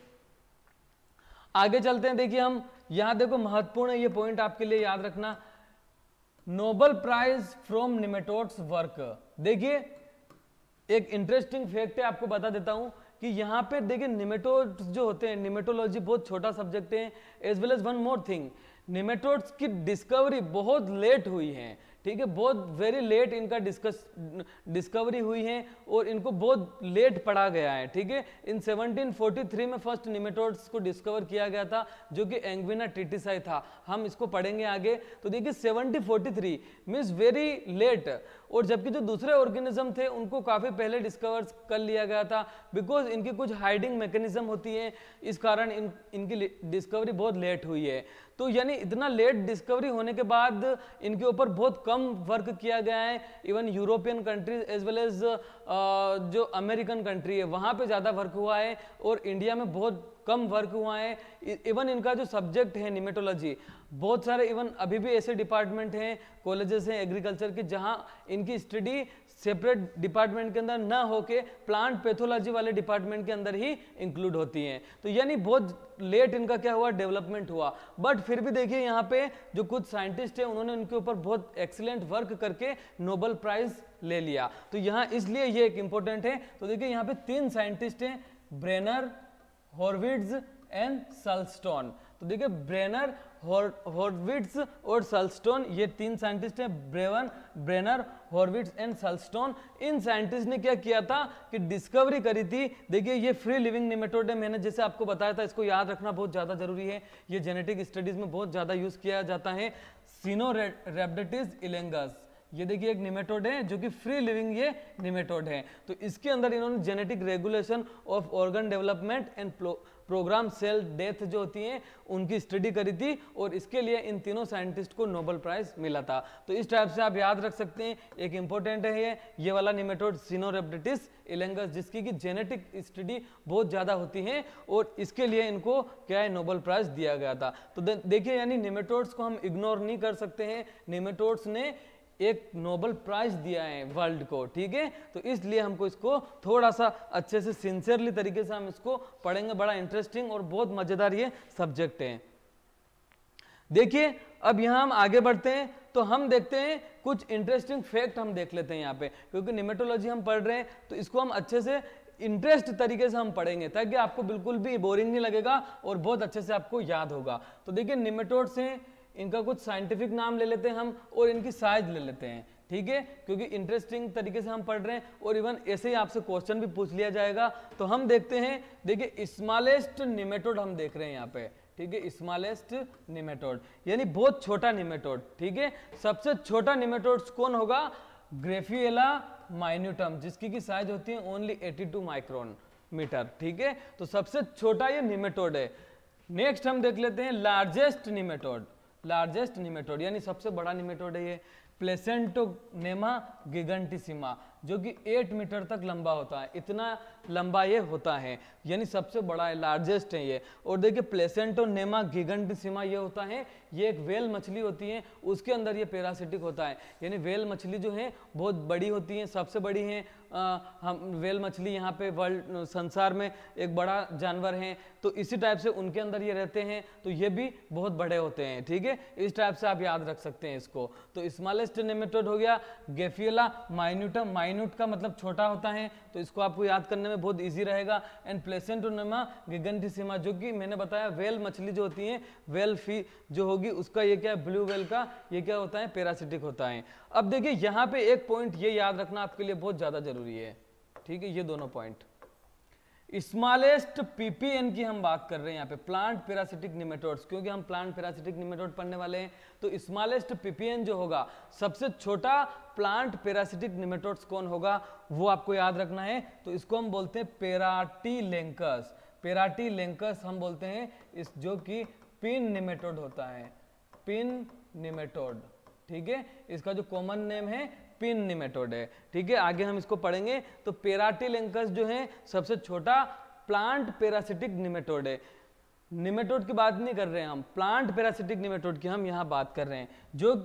आगे चलते हैं। देखिए हम यहां देखो महत्वपूर्ण है ये पॉइंट आपके लिए याद रखना, Nobel prize from nematodes work. देखिए एक इंटरेस्टिंग फैक्ट है, आपको बता देता हूं कि यहाँ पे देखिए निमेटोड्स जो होते हैं, निमेटोलॉजी बहुत छोटा सब्जेक्ट है। As well as one more thing, nematodes की डिस्कवरी बहुत लेट हुई है, ठीक है, बहुत वेरी लेट इनका डिस्कस डिस्कवरी हुई है और इनको बहुत लेट पढ़ा गया है, ठीक है। इन सेवनटीन फोर्टी थ्री में फर्स्ट निमेटोड्स को डिस्कवर किया गया था, जो कि एंग्विना ट्रिटिसाई था। हम इसको पढ़ेंगे आगे। तो देखिए seventeen forty three means very late, और जबकि जो दूसरे ऑर्गेनिज्म थे उनको काफ़ी पहले डिस्कवर कर लिया गया था, बिकॉज इनकी कुछ हाइडिंग मैकेनिज्म होती है, इस कारण इन इनकी डिस्कवरी बहुत लेट हुई है। तो यानी इतना लेट डिस्कवरी होने के बाद इनके ऊपर बहुत कम वर्क किया गया है। Even European countries as well as जो अमेरिकन कंट्री है वहाँ पे ज़्यादा वर्क हुआ है, और इंडिया में बहुत कम वर्क हुआ है। इवन इनका जो सब्जेक्ट है निमेटोलॉजी, बहुत सारे इवन अभी भी ऐसे डिपार्टमेंट हैं, कॉलेजेस हैं एग्रीकल्चर के, जहाँ इनकी स्टडी सेपरेट डिपार्टमेंट के अंदर ना होके प्लांट पैथोलॉजी वाले डिपार्टमेंट के अंदर ही इंक्लूड होती हैं। तो यानी बहुत लेट इनका क्या हुआ, डेवलपमेंट हुआ। बट फिर भी देखिए यहाँ पे जो कुछ साइंटिस्ट हैं उन्होंने इनके ऊपर बहुत एक्सीलेंट वर्क करके नोबेल प्राइज ले लिया। तो यहाँ इसलिए ये एक इंपॉर्टेंट है। तो देखिए यहाँ पे तीन साइंटिस्ट हैं, ब्रेनर, हॉर्विट्ज एंड सल्स्टोन। तो देखिए ब्रेनर, हॉर्विट्ज और सल्स्टोन, ये तीन साइंटिस्ट हैं, ब्रेवन ब्रेनर, हॉर्विट्ज एंड सल्स्टोन। इन साइंटिस्ट ने क्या किया था कि डिस्कवरी करी थी। देखिए ये फ्री लिविंग निमेटोड है, मैंने जैसे आपको बताया था, इसको याद रखना बहुत ज़्यादा जरूरी है, ये जेनेटिक स्टडीज में बहुत ज़्यादा यूज़ किया जाता है। सिनोरैप्टिस इलेंगस, ये देखिए एक निमेटोड है जो कि फ्री लिविंग ये निमेटोड है। तो इसके अंदर इन्होंने genetic regulation of organ development and programme cell death जो होती हैं उनकी स्टडी करी थी, और इसके लिए इन तीनों साइंटिस्ट को नोबेल प्राइज मिला था। तो इस टाइप से आप याद रख सकते हैं, एक इंपॉर्टेंट है ये ये वाला निमेटोड सिनोरैप्टिस इलेंगस, जिसकी की जेनेटिक स्टडी बहुत ज़्यादा होती है, और इसके लिए इनको क्या है नोबेल प्राइज दिया गया था। तो देखिए यानी निमेटोड्स को हम इग्नोर नहीं कर सकते हैं, निमेटोड्स ने एक नोबेल प्राइज दिया है वर्ल्ड को, ठीक है। तो इसलिए हमको इसको थोड़ा सा अच्छे से सिंसियरली तरीके से हम इसको पढ़ेंगे, बड़ा इंटरेस्टिंग और बहुत मजेदार ये सब्जेक्ट है। देखिए अब यहाँ हम आगे बढ़ते हैं, तो हम देखते हैं कुछ इंटरेस्टिंग फैक्ट हम देख लेते हैं यहाँ पे, क्योंकि निमेटोलॉजी हम पढ़ रहे हैं तो इसको हम अच्छे से इंटरेस्ट तरीके से हम पढ़ेंगे, ताकि आपको बिल्कुल भी बोरिंग नहीं लगेगा और बहुत अच्छे से आपको याद होगा। तो देखिए निमेटोड्स हैं, इनका कुछ साइंटिफिक नाम ले लेते हैं हम, और इनकी साइज ले लेते हैं, ठीक है, क्योंकि इंटरेस्टिंग तरीके से हम पढ़ रहे हैं, और इवन ऐसे ही आपसे क्वेश्चन भी पूछ लिया जाएगा। तो हम देखते हैं, देखिए स्मॉलेस्ट निमेटोड हम देख रहे हैं यहाँ पे, ठीक है, स्मॉलेस्ट निमेटोड यानी बहुत छोटा निमेटोड, ठीक है। सबसे छोटा निमेटोड कौन होगा, ग्रेफिएला माइन्यूटम, जिसकी की साइज होती है only eighty two micron metre, ठीक है। तो सबसे छोटा ये निमेटोड है। नेक्स्ट हम देख लेते हैं लार्जेस्ट निमेटोड, लार्जेस्ट निमेटोड यानी सबसे बड़ा निमेटोड है ये, प्लेसेंटोनेमा गिगंटिसिमा, जो कि आठ मीटर तक लंबा होता है, इतना लंबा ये होता है, यानी सबसे बड़ा है, लार्जेस्ट है ये। और देखिए प्लेसेंटोनेमा गिगंटिसिमा ये होता है, ये एक वेल मछली होती है, उसके अंदर ये पैरासिटिक होता है, यानी वेल मछली जो है बहुत बड़ी होती है, सबसे बड़ी है। आ, हम वेल मछली यहाँ पे वर्ल्ड संसार में एक बड़ा जानवर है, तो इसी टाइप से उनके अंदर ये रहते हैं, तो ये भी बहुत बड़े होते हैं, ठीक है। इस टाइप से आप याद रख सकते हैं इसको। तो स्मॉलेस्ट नेमेटोड हो गया, ग्रेफिएला माइन्यूटम, माइन्यूट का मतलब छोटा होता है, तो इसको आपको याद करने में बहुत इजी रहेगा। एंड प्लेसेंटोनेमा गिगंटिसिमा, जो कि मैंने बताया वेल मछली जो होती है, वेल फी जो होगी उसका ये क्या है, ब्लू वेल का ये क्या होता है, पैरासिटिक होता है। अब देखिए यहाँ पे एक पॉइंट ये याद रखना आपके लिए बहुत ज्यादा जरूरी है, ठीक है, ये दोनों पॉइंट। स्मॉलेस्ट पीपीएन की हम बात कर रहे हैं यहाँ पे, प्लांट पैरासिटिक निमेटोड्स, क्योंकि हम प्लांट पैरासिटिक निमेटोड पढ़ने वाले हैं। तो स्मॉलेस्ट पीपीएन जो होगा, सबसे छोटा प्लांट पैरासिटिक निमेटोड्स कौन होगा, वो आपको याद रखना है। तो इसको हम बोलते हैं पेराटीलेंकस, पेराटीलेंकस हम बोलते हैं इस, जो कि पिन निमेटोड होता है, पिन निमेटोड, ठीक है। इसका जो कॉमन नेम है पिन निमेटोड है, ठीक है। आगे हम इसको पढ़ेंगे। तो पेराटीलेंकस जो है सबसे छोटा प्लांट पैरासिटिक निमेटोड है। निमेटोड की बात नहीं कर रहे हैं हम, प्लांट पैरासिटिक निमेटोड की हम यहाँ बात कर रहे हैं, जो कि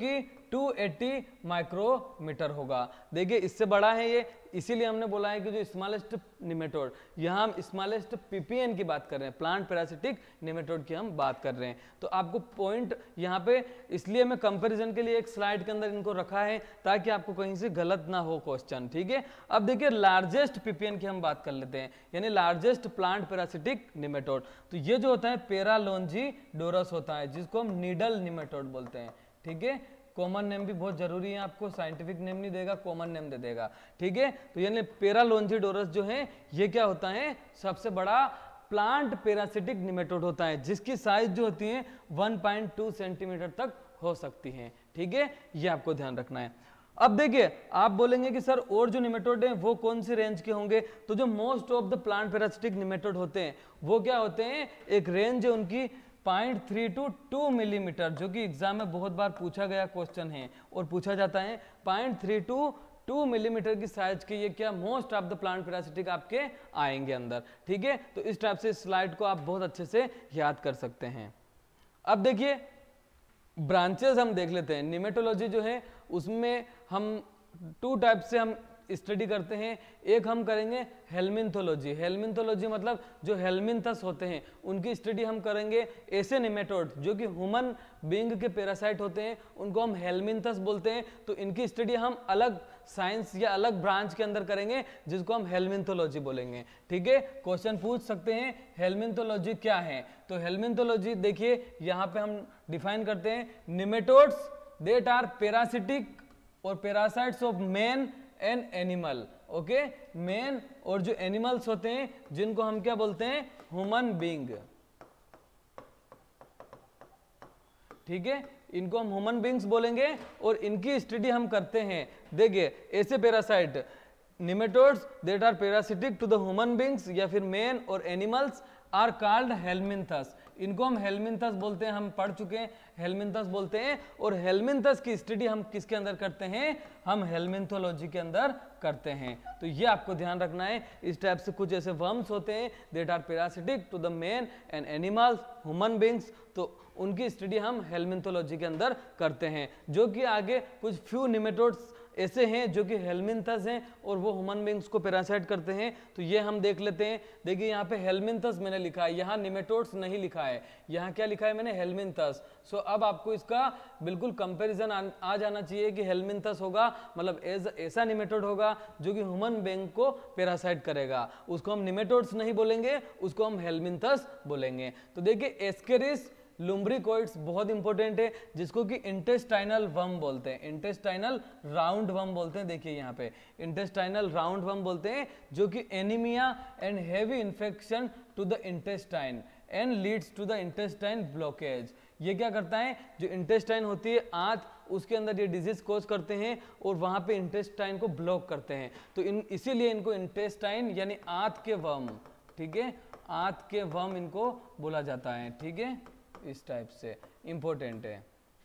टू एटी माइक्रोमीटर होगा। देखिए इससे बड़ा है ये, इसीलिए हमने बोला है कि जो स्मॉलेस्ट निमेटोड, यहाँ हम स्मॉलेस्ट पीपीएन की बात कर रहे हैं, प्लांट पैरासिटिक निमेटोड की हम बात कर रहे हैं। तो आपको पॉइंट यहाँ पे, इसलिए मैं कंपैरिजन के लिए एक स्लाइड के अंदर इनको रखा है ताकि आपको कहीं से गलत ना हो क्वेश्चन, ठीक है। अब देखिए लार्जेस्ट पीपीएन की हम बात कर लेते हैं, यानी लार्जेस्ट प्लांट पैरासिटिक निमेटोड। तो ये जो होता है पेरालोंजिडोरस होता है, जिसको हम नीडल निमेटोड बोलते हैं, ठीक है। कॉमन नेम भी बहुत जरूरी है, आपको साइंटिफिक नेम नहीं देगा, कॉमन नेम दे देगा, ठीक है। तो यानी पेरालोंजिडोरस जो है ये क्या होता है, सबसे बड़ा प्लांट पैरासिटिक निमेटोड होता है, जिसकी साइज जो होती है वन पॉइंट टू सेंटीमीटर तक हो सकती है, ठीक है। ये आपको ध्यान रखना है। अब देखिए आप बोलेंगे कि सर और जो निमेटोड हैं वो कौन सी रेंज के होंगे, तो जो most of the plant parasitic nematode होते हैं वो क्या होते हैं, एक रेंज है उनकी point three two two millimetre, जो कि एग्जाम में बहुत बार पूछा गया क्वेश्चन है और पूछा जाता है। Point three two two millimetre की साइज के ये क्या most of the plant parasitic आपके आएंगे अंदर, ठीक है। तो इस टाइप से स्लाइड को आप बहुत अच्छे से याद कर सकते हैं। अब देखिए ब्रांचेस हम देख लेते हैं। निमेटोलॉजी जो है उसमें हम टू टाइप से हम स्टडी करते हैं। एक हम करेंगे हेलमिंथोलॉजी। हेलमिंथोलॉजी मतलब जो हेलमिंथस होते हैं उनकी स्टडी हम करेंगे। ऐसे निमेटोड जो कि ह्यूमन बीइंग के पैरासाइट होते हैं उनको हम हेलमिंथस बोलते हैं। तो इनकी स्टडी हम अलग साइंस या अलग ब्रांच के अंदर करेंगे जिसको हम हेलमिंथोलॉजी बोलेंगे, ठीक है। क्वेश्चन पूछ सकते हैं हेलमिंथोलॉजी क्या है, तो हेलमिंथोलॉजी देखिए यहाँ पे हम डिफाइन करते हैं निमेटोड्स दैट आर पैरासिटिक और parasites of man and animal, okay. Man और जो एनिमल्स होते हैं जिनको हम क्या बोलते हैं, ह्यूमन बीइंग, ठीक है। इनको हम ह्यूमन बीइंग्स बोलेंगे और इनकी स्टडी हम करते हैं। देखिए ऐसे parasite nematodes that are parasitic to the human beings या फिर मैन और एनिमल्स आर कॉल्ड हेलमिंथस। इनको हम हेलमिंथस बोलते हैं, हम पढ़ चुके हैं हेलमिंथस बोलते हैं। और हेलमिंथस की स्टडी हम किसके अंदर करते हैं, हम हेलमिंथोलॉजी के अंदर करते हैं। तो ये आपको ध्यान रखना है। इस टाइप से कुछ ऐसे वर्म्स होते हैं that are parasitic to the man and animals human beings, तो उनकी स्टडी हम हेलमिंथोलॉजी के अंदर करते हैं। जो कि आगे कुछ फ्यू निमेटोड्स ऐसे हैं जो कि हेलमिंथस हैं और वो ह्यूमन बीइंग्स को पैरासाइट करते हैं, तो ये हम देख लेते हैं। देखिए यहाँ पे हेलमिंथस मैंने लिखा है, यहाँ निमेटोड्स नहीं लिखा है, यहाँ क्या लिखा है मैंने, हेलमिंथस। सो अब आपको इसका बिल्कुल कंपैरिजन आ, आ जाना चाहिए कि हेलमिंथस होगा मतलब ऐसा निमेटोड होगा जो कि ह्यूमन बीइंग को पैरासाइट करेगा, उसको हम निमेटोड्स नहीं बोलेंगे, उसको हम हेलमिंथस बोलेंगे। तो देखिए एस्केरिस लुम्ब्रिकोइड्स बहुत इंपॉर्टेंट है, जिसको कि इंटेस्टाइनल वर्म बोलते हैं, इंटेस्टाइनल राउंड वर्म बोलते हैं। देखिए यहाँ पे इंटेस्टाइनल राउंड वर्म बोलते हैं, जो कि anaemia and heavy infection to the intestine and leads to the intestine blockage. ये क्या करता है, जो इंटेस्टाइन होती है आंत, उसके अंदर ये डिजीज कोज करते हैं और वहां पे इंटेस्टाइन को ब्लॉक करते हैं। तो इन इसीलिए इनको इंटेस्टाइन यानी आंत के वर्म, ठीक है, आंत के वर्म इनको बोला जाता है, ठीक है। इस टाइप से इंपॉर्टेंट है।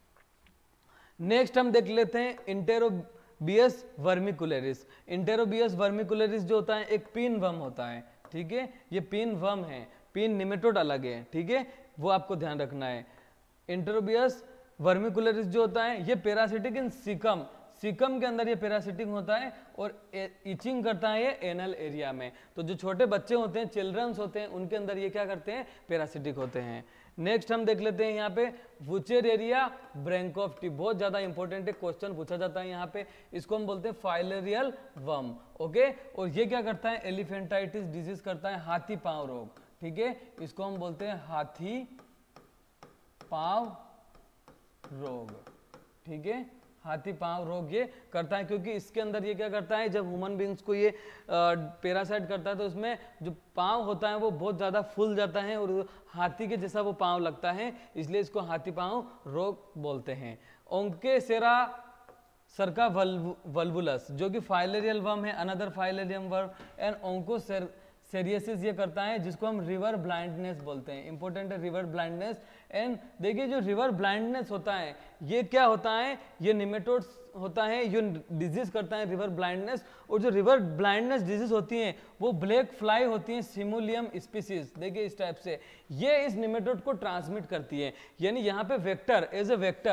नेक्स्ट हम देख लेते हैं इंटेरोबियस वर्मिकुलरिस। इंटेरोबियस वर्मिकुलरिस जो होता है एक पिन वर्म होता है, ठीक है। ये पिन वर्म है, पिन निमेटोड अलग है, ठीक है, वो आपको ध्यान रखना है। इंटेरोबियस वर्मिकुलरिस जो होता है ये पैरासिटिक इन सीकम, सीकम के अंदर ये पैरासिटिक होता है और इचिंग करता है ये एनल एरिया में। तो जो छोटे बच्चे होते हैं, चिल्ड्रंस होते हैं, उनके अंदर ये क्या करते हैं, पैरासिटिक होते हैं। नेक्स्ट हम देख लेते हैं यहाँ पे वुचेरेरिया ब्रैंकोफ्टी, बहुत ज्यादा इंपॉर्टेंट है, क्वेश्चन पूछा जाता है यहाँ पे। इसको हम बोलते हैं फाइलेरियल वर्म, ओके। और ये क्या करता है, एलिफेंटाइटिस डिजीज करता है, हाथी पांव रोग, ठीक है। इसको हम बोलते हैं हाथी पांव रोग, ठीक है। हाथी पांव रोग ये करता है क्योंकि इसके अंदर ये क्या करता है, जब ह्यूमन बीइंग्स को ये पैरासाइट करता है तो उसमें जो पांव होता है वो बहुत ज़्यादा फूल जाता है और हाथी के जैसा वो पांव लगता है, इसलिए इसको हाथी पांव रोग बोलते हैं। ओंकेसेरा सर्का वल्वुलस जो कि फाइलेरियल वर्म है, another filarium worm, and onchocerciasis ये करता है जिसको हम रिवर ब्लाइंडनेस बोलते हैं। इंपॉर्टेंट है रिवर ब्लाइंडनेस। एंड देखिए जो रिवर ब्लाइंडनेस होता है ये क्या होता है, ये निमेटोड्स होता है, ये डिजीज करता है रिवर ब्लाइंडनेस। और जो रिवर ब्लाइंडनेस डिजीज होती हैं वो ब्लैक फ्लाई होती हैं, सिमुलियम स्पीसीज, देखिए इस टाइप से, ये इस निमेटोड को ट्रांसमिट करती है। यानी यहाँ पे vector, as a vector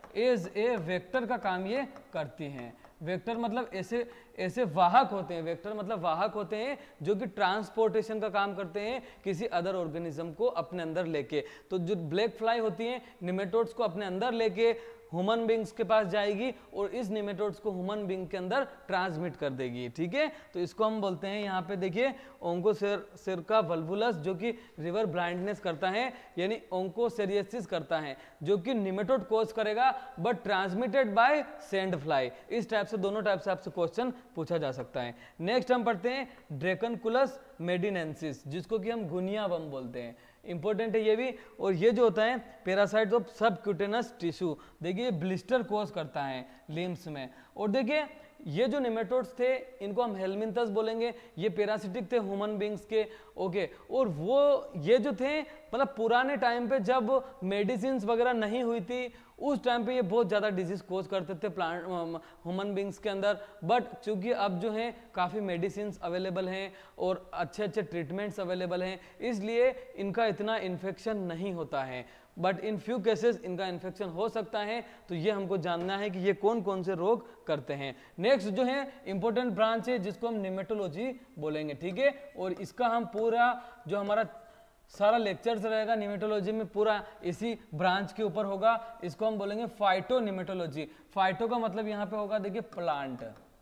as a vector का काम ये करती हैं। वेक्टर मतलब ऐसे ऐसे वाहक होते हैं, वेक्टर मतलब वाहक होते हैं जो कि ट्रांसपोर्टेशन का काम करते हैं किसी अदर ऑर्गेनिज्म को अपने अंदर लेके। तो जो ब्लैक फ्लाई होती हैं निमेटोड्स को अपने अंदर लेके ह्यूमन बींग्स के पास जाएगी और इस निमेटोड्स को ह्यूमन बींग के अंदर ट्रांसमिट कर देगी, ठीक है। तो इसको हम बोलते हैं यहाँ पे देखिए ओंकोसेरका वल्वुलस, जो कि रिवर ब्लाइंडनेस करता है, यानी ओंकोसेरियसिस करता है, जो कि निमेटोड कोज करेगा but transmitted by sand fly. इस टाइप से दोनों टाइप से आपसे क्वेश्चन पूछा जा सकता है। नेक्स्ट हम पढ़ते हैं ड्रैकनकुलस मेडिनेंसिस, जिसको कि हम गुनिया वर्म बोलते हैं, इंपॉर्टेंट है ये भी। और ये जो होता है पैरासाइट ऑफ सबक्यूटेनस टिश्यू, देखिए ब्लिस्टर कोज करता है लिम्स में। और देखिए ये जो निमेटोड्स थे इनको हम हेलमिंथस बोलेंगे, ये पैरासिटिक थे ह्यूमन बींग्स के, ओके। और वो ये जो थे मतलब पुराने टाइम पे जब मेडिसिन वगैरह नहीं हुई थी उस टाइम पे ये बहुत ज़्यादा डिजीज कोज करते थे प्लांट ह्यूमन बींग्स के अंदर। बट चूंकि अब जो है काफ़ी मेडिसिन अवेलेबल हैं और अच्छे अच्छे ट्रीटमेंट्स अवेलेबल हैं, इसलिए इनका इतना इन्फेक्शन नहीं होता है। बट इन फ्यू केसेस इनका इन्फेक्शन हो सकता है, तो ये हमको जानना है कि ये कौन कौन से रोग करते हैं। नेक्स्ट जो है इंपॉर्टेंट ब्रांच है जिसको हम निमेटोलॉजी बोलेंगे, ठीक है। और इसका हम पूरा जो हमारा सारा लेक्चर्स रहेगा निमेटोलॉजी में पूरा इसी ब्रांच के ऊपर होगा। इसको हम बोलेंगे फाइटो निमेटोलॉजी। फाइटो का मतलब यहाँ पे होगा देखिए प्लांट,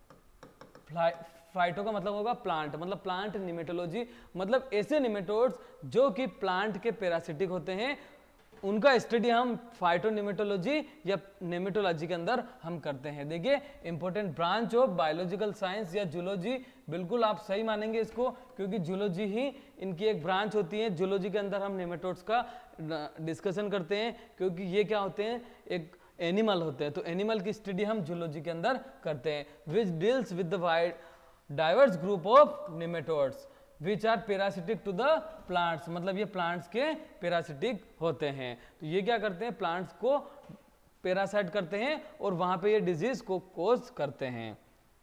फाइटो का मतलब होगा प्लांट, मतलब प्लांट निमेटोलॉजी, मतलब ऐसे निमेटोड्स जो कि प्लांट के पैरासिटिक होते हैं उनका स्टडी हम फाइटोनिमेटोलॉजी या नेमेटोलॉजी के अंदर हम करते हैं। देखिए important branch of biological science या जूलॉजी, बिल्कुल आप सही मानेंगे इसको, क्योंकि जूलॉजी ही इनकी एक ब्रांच होती है। जूलॉजी के अंदर हम नेमेटोड्स का डिस्कशन करते हैं, क्योंकि ये क्या होते हैं, एक एनिमल होते हैं, तो एनिमल की स्टडी हम जूलॉजी के अंदर करते हैं। Which deals with the wide diverse group of nematodes which are parasitic to the plants, मतलब ये प्लांट्स के पैरासिटिक होते हैं। तो ये क्या करते हैं, प्लांट्स को पैरासाइट करते हैं और वहां पे ये डिजीज को कोज करते हैं।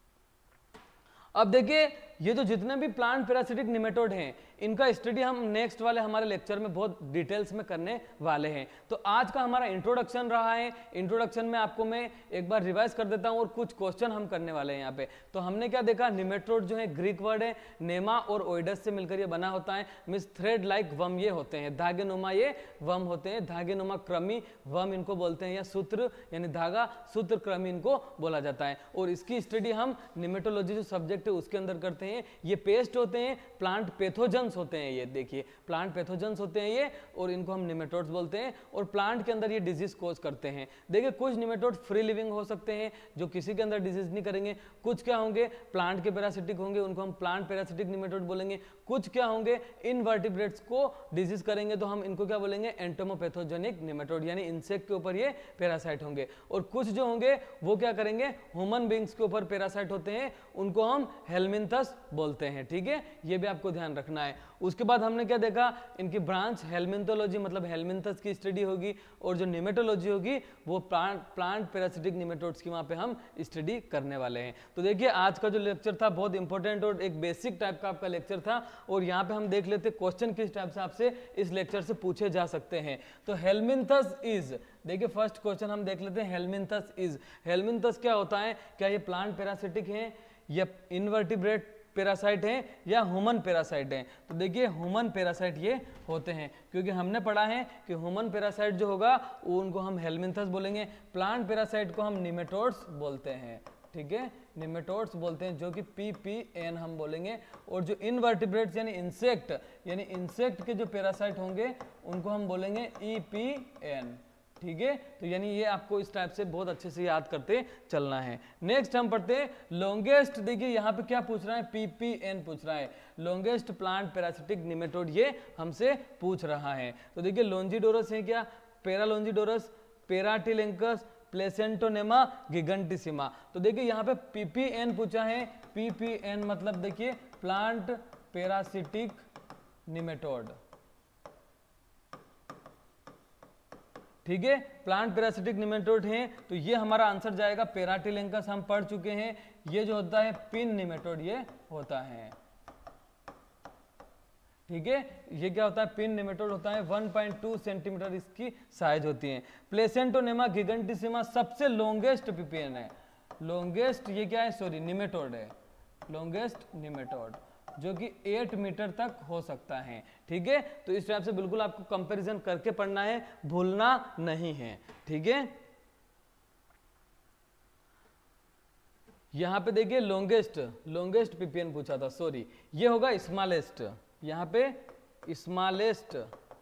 अब देखिए ये जो जितने भी प्लांट पैरासिटिक निमेटोड हैं इनका स्टडी हम नेक्स्ट वाले हमारे लेक्चर में बहुत डिटेल्स में करने वाले हैं। तो आज का हमारा इंट्रोडक्शन रहा है। इंट्रोडक्शन में आपको मैं एक बार रिवाइज कर देता हूं और कुछ क्वेश्चन हम करने वाले हैं यहाँ पे। तो हमने क्या देखा, निमेटोड जो है ग्रीक वर्ड है, नेमा और ओइडस से मिलकर ये बना होता है। मीन्स थ्रेड लाइक वम ये होते हैं, धागेनुमा ये वम होते हैं, धागेनुमा क्रमी वम इनको बोलते हैं, या सूत्र यानी धागा सूत्र क्रमी इनको बोला जाता है। और इसकी स्टडी हम निमेटोलॉजी जो सब्जेक्ट है उसके अंदर करते हैं। ये पेस्ट होते हैं, प्लांट पैथोजेंस होते हैं, ये देखिए प्लांट पैथोजेंस होते हैं ये, और इनको हम निमेटोड्स बोलते हैं। और प्लांट के अंदर ये डिजीज कोज करते हैं। देखिए कुछ निमेटोड फ्री लिविंग हो सकते हैं जो किसी के अंदर डिजीज नहीं करेंगे, कुछ क्या होंगे प्लांट के पैरासिटिक होंगे, उनको हम प्लांट पैरासिटिक निमेटोड बोलेंगे। कुछ क्या होंगे इनवर्टिब्रेट्स को डिजीज करेंगे, तो हम इनको क्या बोलेंगे एंटोमोपैथोजेनिक निमेटोड, यानी इंसेक्ट के ऊपर ये पैरासाइट होंगे। और कुछ जो होंगे वो क्या करेंगे ह्यूमन बींग्स के ऊपर पैरासाइट होते हैं, उनको हम हेलमिंथस बोलते हैं, ठीक है, ये भी आपको ध्यान रखना है। उसके बाद हमने क्या देखा, इनकी ब्रांच हेलमिंथोलॉजी मतलब हेलमिंथस की स्टडी होगी, और जो निमेटोलॉजी होगी वो प्लांट प्लांट पैरासिटिक निमेटोड्स की वहां पे हम स्टडी करने वाले हैं। तो देखिए आज का जो लेक्चर था बहुत इंपॉर्टेंट और एक बेसिक टाइप का आपका लेक्चर था। और यहाँ पे हम देख लेते क्वेश्चन किस टाइप से आपसे इस लेक्चर से पूछे जा सकते हैं। तो हेलमिंथस इज, देखिए फर्स्ट क्वेश्चन हम देख लेते हैं, हेलमिंथस इज, हेलमिंथस क्या होता है, क्या ये प्लांट पैरासिटिक है या इनवर्टिब्रेट पैरासाइट हैं या ह्यूमन पैरासाइट हैं। तो देखिए ह्यूमन पैरासाइट ये होते हैं, क्योंकि हमने पढ़ा है कि ह्यूमन पैरासाइट जो होगा वो उनको हम हेलमिंथस बोलेंगे, प्लांट पैरासाइट को हम निमेटोड्स बोलते हैं, ठीक है, निमेटोड्स बोलते हैं, जो कि पी पी एन हम बोलेंगे। और जो इनवर्टिब्रेट्स यानी इंसेक्ट यानी इंसेक्ट के जो पैरासाइट होंगे उनको हम बोलेंगे ई पी एन, ठीक है। तो यानी ये आपको इस टाइप से बहुत अच्छे से याद करते चलना है। नेक्स्ट हम पढ़ते हैं लॉन्गेस्ट, देखिए यहाँ पे क्या पूछ रहा है, पीपीएन पूछ रहा है, लॉन्गेस्ट प्लांट पैरासिटिक निमेटोड ये हमसे पूछ रहा है। तो देखिए लॉन्जिडोरस है क्या, पैरालॉन्जिडोरस, पैराटिलेंकस, प्लेसेंटोनेमा, गिगंटिसिमा। तो देखिए यहाँ पे पीपीएन पूछा है, पीपीएन मतलब देखिए प्लांट पैरासिटिक निमेटोड, ठीक है, प्लांट पैरासिटिक निमेटोड हैं। तो ये हमारा आंसर जाएगा पैराटिलेंकस, हम पढ़ चुके हैं। ये जो होता है पिन निमेटोड ये होता है, ठीक है। ये क्या होता है, पिन निमेटोड होता है, वन पॉइंट टू सेंटीमीटर इसकी साइज होती है। प्लेसेंटोनेमा गिगंटिसिमा सबसे लॉन्गेस्ट पीपीएन है, लॉन्गेस्ट ये क्या है, सॉरी निमेटोड है, लॉन्गेस्ट निमेटोड जो कि एट मीटर तक हो सकता है। ठीक है, तो इस टाइप से बिल्कुल आपको कंपैरिजन करके पढ़ना है, भूलना नहीं है। ठीक है, यहां पे देखिए लॉन्गेस्ट लॉन्गेस्ट पीपीएन पूछा था, सॉरी ये होगा स्मॉलेस्ट, यहां पे स्मॉलेस्ट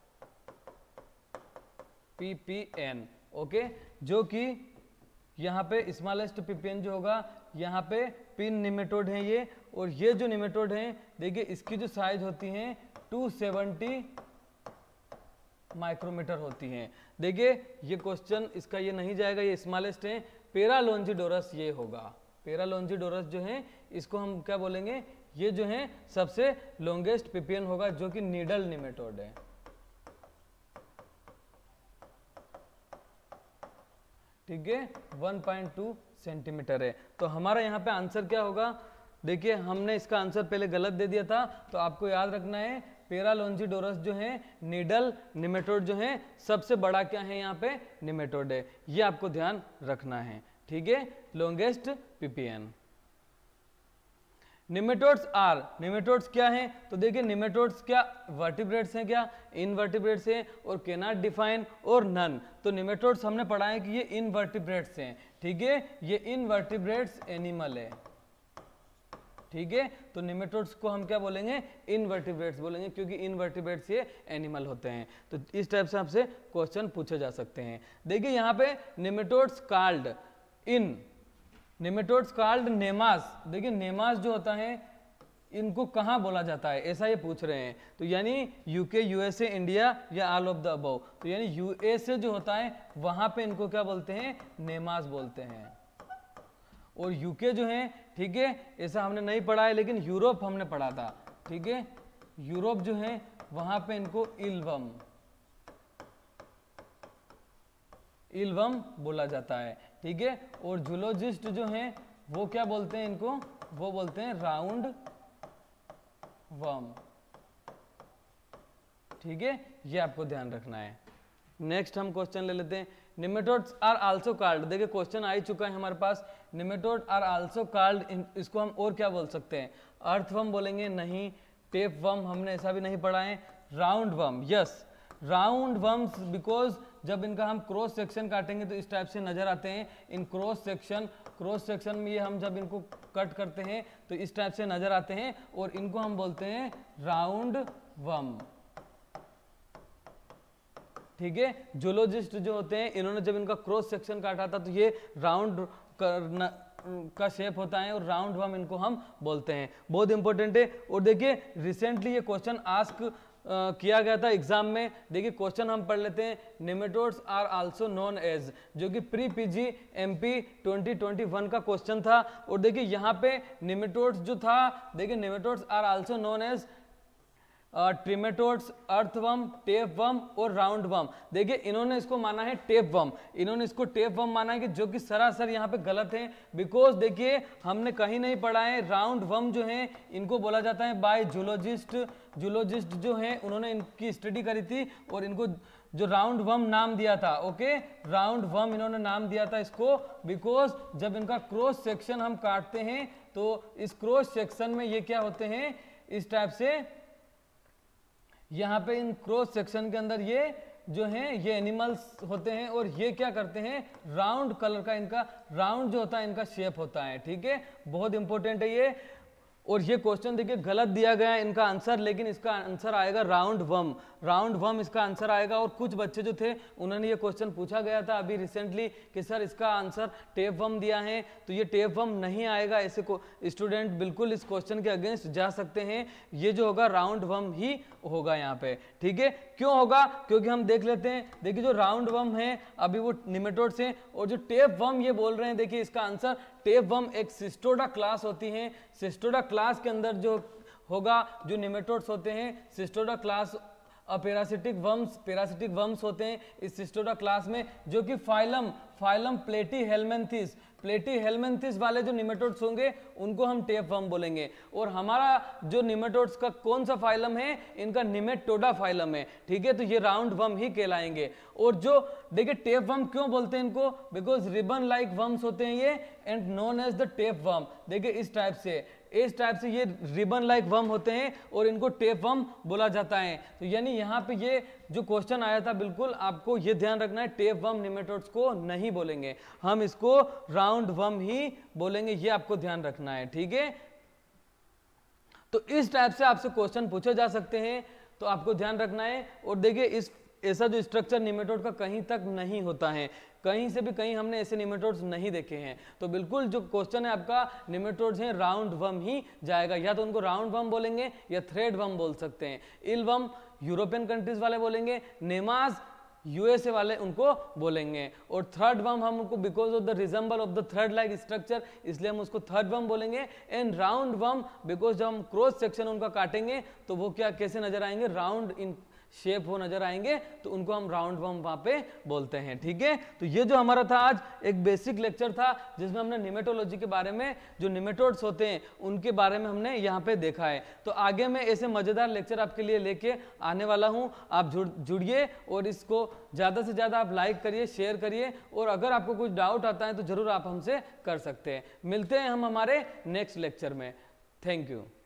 पीपीएन, ओके, जो कि यहाँ पे स्मॉलेस्ट पीपीएन जो होगा, यहाँ पे पिन निमेटोड है ये, और ये जो निमेटोड है देखिए इसकी जो साइज होती है टू सेवेंटी माइक्रोमीटर होती है। देखिए ये क्वेश्चन इसका ये नहीं जाएगा, ये स्मॉलेस्ट है, पेरालोंजिडोरस ये होगा, पेरालोंजिडोरस जो है इसको हम क्या बोलेंगे, ये जो है सबसे लॉन्गेस्ट पीपीएन होगा जो कि नीडल निमेटोड है। ठीक है, वन पॉइंट टू सेंटीमीटर है। तो हमारा यहाँ पे आंसर क्या होगा, देखिए हमने इसका आंसर पहले गलत दे दिया था, तो आपको याद रखना है पेरालोंजिडोरस जो है नीडल निमेटोड जो है सबसे बड़ा क्या है यहाँ पे, निमेटोड है, ये आपको ध्यान रखना है। ठीक है, longest PPN. Nematodes are, nematodes क्या हैं, तो देखिए निमेटोड्स क्या वर्टिब्रेट्स हैं, क्या इनवर्टिब्रेट्स हैं, और कैनॉट डिफाइन और नन। तो निमेटोड्स हमने पढ़ा है कि ये इनवर्टिब्रेट्स हैं। ठीक है, ये इनवर्टिब्रेट्स एनिमल है। ठीक है, तो निमेटोड्स को हम क्या बोलेंगे, इनवर्टिब्रेट्स बोलेंगे, क्योंकि इनवर्टिब्रेट्स ये एनिमल होते हैं। तो इस टाइप से आपसे क्वेश्चन पूछे जा सकते हैं। देखिए यहाँ पे nematodes called in, nematodes called nemas, देखिए नेमास जो होता है इनको कहाँ बोला जाता है, ऐसा ये पूछ रहे हैं। तो यानी यूके, यूएसए, इंडिया या ऑल ऑफ द अबव, तो यानी यूएसए जो होता है वहां पे इनको क्या बोलते हैं, नेमास बोलते हैं। और यूके जो है, ठीक है, ऐसा हमने नहीं पढ़ा है, लेकिन यूरोप हमने पढ़ा था। ठीक है, यूरोप जो है वहां पे इनको इल्वम, इल्वम बोला जाता है। ठीक है, और जूलॉजिस्ट जो हैं वो क्या बोलते हैं इनको, वो बोलते हैं राउंड वर्म। ठीक है, ये आपको ध्यान रखना है। नेक्स्ट हम क्वेश्चन ले लेते हैं, निमेटोड्स आर आल्सो कॉल्ड, देखिए क्वेश्चन आ ही चुका है हमारे पास, निमेटोड आर आल्सो कॉल्ड, इसको हम और क्या बोल सकते हैं, अर्थवर्म बोलेंगे, नहीं, टेप वर्म हमने ऐसा भी नहीं पढ़ा है, round worm, yes round worms, because जब इनका हम क्रॉस सेक्शन काटेंगे तो इस टाइप से नजर आते हैं, in cross section, cross section में ये हम जब इनको कट करते हैं तो इस टाइप से नजर आते हैं, और इनको हम बोलते हैं राउंड वर्म। ठीक है, जूलॉजिस्ट जो होते हैं इन्होंने जब इनका क्रॉस सेक्शन काटा था तो ये राउंड का शेप होता है, और राउंड वर्म इनको हम बोलते हैं। बहुत इंपॉर्टेंट है। और देखिए रिसेंटली ये क्वेश्चन आस्क Uh, किया गया था एग्जाम में। देखिए क्वेश्चन हम पढ़ लेते हैं, nematodes are also known as, जो कि pre PG MP twenty twenty one का क्वेश्चन था। और देखिए यहाँ पे निमेटोड्स जो था, देखिए nematodes are also known as trematodes, earthworm, tapeworm और राउंडवर्म। देखिए इन्होंने इसको माना है टेपवर्म, इन्होंने इसको टेपवर्म माना है, कि जो कि सरासर यहाँ पे गलत है, बिकॉज देखिए हमने कहीं नहीं पढ़ा है, राउंडवर्म जो है इनको बोला जाता है बाय जूलॉजिस्ट, जूलॉजिस्ट जो है उन्होंने इनकी स्टडी करी थी और इनको जो राउंड वर्म नाम दिया था, ओके, राउंड वर्म इन्होंने नाम दिया था इसको, बिकॉज जब इनका क्रॉस सेक्शन हम काटते हैं तो इस क्रॉस सेक्शन में ये क्या होते हैं, इस टाइप से यहाँ पे इन क्रॉस सेक्शन के अंदर ये जो हैं ये एनिमल्स होते हैं, और ये क्या करते हैं, राउंड कलर का इनका राउंड जो होता है इनका शेप होता है। ठीक है, बहुत इंपॉर्टेंट है ये। और ये क्वेश्चन देखिए गलत दिया गया है इनका आंसर, लेकिन इसका आंसर आएगा राउंड वर्म, राउंड वर्म इसका आंसर आएगा। और कुछ बच्चे जो थे उन्होंने ये क्वेश्चन पूछा गया था अभी रिसेंटली कि सर इसका आंसर टेप वर्म दिया है, तो ये टेप वर्म नहीं आएगा। ऐसे को स्टूडेंट बिल्कुल इस क्वेश्चन के अगेंस्ट जा सकते हैं, ये जो होगा राउंड वर्म ही होगा यहाँ पे। ठीक है, क्यों होगा, क्योंकि हम देख लेते हैं, देखिए जो राउंड वर्म है अभी वो निमेटोड्स हैं, और जो टेप वर्म ये बोल रहे हैं, देखिए इसका आंसर टेप वर्म एक सिस्टोडा क्लास होती है, सिस्टोडा क्लास के अंदर जो होगा जो निमेटोड्स होते हैं, cestoda class parasitic worms, parasitic worms होते हैं इस सिस्टोडा क्लास में, जो कि phylum phylum platyhelminthes, platyhelminthes वाले जो निमेटोड्स होंगे उनको हम टेपवर्म बोलेंगे। और हमारा जो निमेटोड्स का कौन सा फाइलम है, इनका निमेटोडा फाइलम है, ठीक है, तो ये राउंड वर्म ही कहलाएंगे। और जो देखिए टेपवर्म क्यों बोलते हैं इनको, बिकॉज रिबन लाइक वर्म्स होते हैं ये and known as the tapeworm. देखिए इस टाइप से इस टाइप से ये रिबन लाइक वर्म होते हैं और इनको टेपवर्म बोला जाता है। तो यानी यहाँ पे ये जो क्वेश्चन आया था, बिल्कुल आपको ये ध्यान रखना है, टेपवर्म निमेटोड्स को नहीं बोलेंगे, हम इसको राउंड वर्म ही बोलेंगे, ये आपको ध्यान रखना है, ठीक है। तो इस टाइप से आपसे क्वेश्चन पूछे जा सकते हैं, तो आपको ध्यान रखना है। और देखिए इस ऐसा जो स्ट्रक्चर निमेटोड का कहीं तक नहीं होता है, कहीं से भी कहीं हमने ऐसे निमेटोड्स नहीं देखे हैं। तो बिल्कुल जो क्वेश्चन है आपका निमेटोड्स हैं राउंड वर्म ही जाएगा, या तो उनको राउंड वर्म बोलेंगे या थ्रेड वर्म बोल सकते हैं। इलवर्म यूरोपियन कंट्रीज वाले बोलेंगे, नेमाज यूएसए वाले उनको बोलेंगे। और थर्ड वर्म हम उनको because of the resemble of the thread like structure, इसलिए हम उसको थर्ड वर्म बोलेंगे। एंड राउंड वर्म बिकॉज जब हम क्रॉस सेक्शन उनका काटेंगे तो वो क्या कैसे नजर आएंगे, राउंड इन शेप वो नजर आएंगे, तो उनको हम राउंड वर्म वहां पे बोलते हैं, ठीक है। तो ये जो हमारा था आज एक बेसिक लेक्चर था, जिसमें हमने निमेटोलॉजी के बारे में, जो निमेटोड्स होते हैं उनके बारे में हमने यहाँ पे देखा है। तो आगे मैं ऐसे मजेदार लेक्चर आपके लिए लेके आने वाला हूँ, आप जुड़ जुड़िए और इसको ज़्यादा से ज़्यादा आप लाइक करिए, शेयर करिए, और अगर आपको कुछ डाउट आता है तो ज़रूर आप हमसे कर सकते हैं। मिलते हैं हम हमारे नेक्स्ट लेक्चर में। Thank you.